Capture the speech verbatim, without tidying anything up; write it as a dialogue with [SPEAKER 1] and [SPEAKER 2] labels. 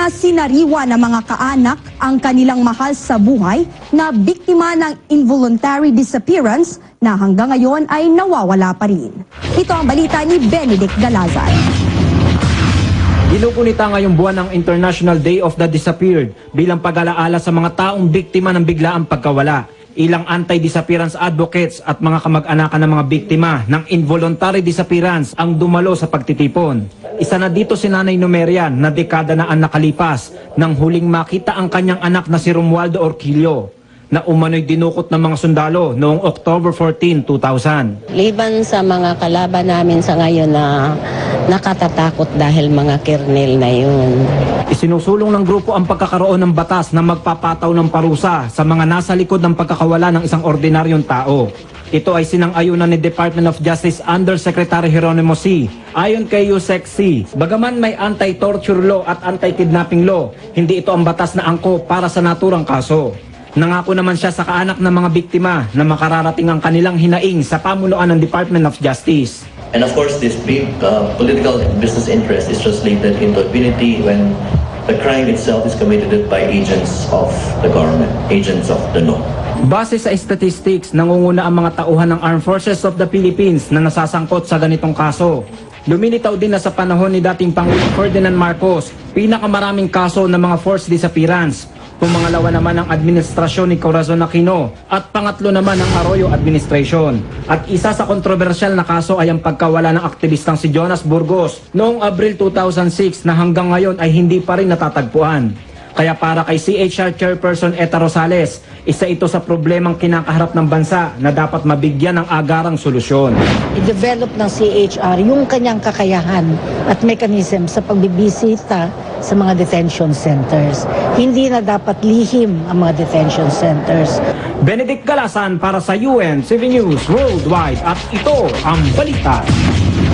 [SPEAKER 1] na sinariwa ng mga kaanak ang kanilang mahal sa buhay na biktima ng involuntary disappearance na hanggang ngayon ay nawawala pa rin. Ito ang balita ni Benedict Galazar.
[SPEAKER 2] Ginugunita ngayong buwan ng International Day of the Disappeared bilang pag-alaala sa mga taong biktima ng biglaang pagkawala. Ilang anti-disappearance advocates at mga kamag-anakan ng mga biktima ng involuntary disappearance ang dumalo sa pagtitipon. Isa na dito si Nanay Numerian na dekada na ang nakalipas nang huling makita ang kanyang anak na si Romualdo Orquillo na umano'y dinukot ng mga sundalo noong October fourteen, two thousand.
[SPEAKER 3] Liban sa mga kalaban namin sa ngayon na nakatatakot dahil mga kernel na yun.
[SPEAKER 2] Isinusulong ng grupo ang pagkakaroon ng batas na magpapataw ng parusa sa mga nasa likod ng pagkakawala ng isang ordinaryong tao. Ito ay sinang-ayunan ni Department of Justice Undersecretary Geronimo C. Ayon kay Yusek C, bagaman may anti-torture law at anti-kidnapping law, hindi ito ang batas na angkop para sa naturang kaso. Nangako naman siya sa kaanak ng mga biktima na makararating ang kanilang hinaing sa pamunuan ng Department of Justice.
[SPEAKER 4] And of course, this big uh, political and business interest is translated into impunity when the crime itself is committed by agents of the government, agents of the law.
[SPEAKER 2] Base sa statistics, nangunguna ang mga tauhan ng Armed Forces of the Philippines na nasasangkot sa ganitong kaso. Lumilitaw din na sa panahon ni dating Pangulong Ferdinand Marcos, pinakamaraming kaso ng mga forced disappearance. Pumangalawa naman ang administrasyon ni Corazon Aquino at pangatlo naman ang Arroyo administration. At isa sa kontrobersyal na kaso ay ang pagkawala ng aktivistang si Jonas Burgos noong Abril two thousand six na hanggang ngayon ay hindi pa rin natatagpuan. Kaya para kay C H R Chairperson Eta Rosales, isa ito sa problemang kinakaharap ng bansa na dapat mabigyan ng agarang solusyon.
[SPEAKER 5] I-develop ng C H R yung kanyang kakayahan at mechanism sa pagbibisita sa mga detention centers. Hindi na dapat lihim ang mga detention centers.
[SPEAKER 2] Benedict Galasan para sa U N seven News Worldwide at ito ang balita.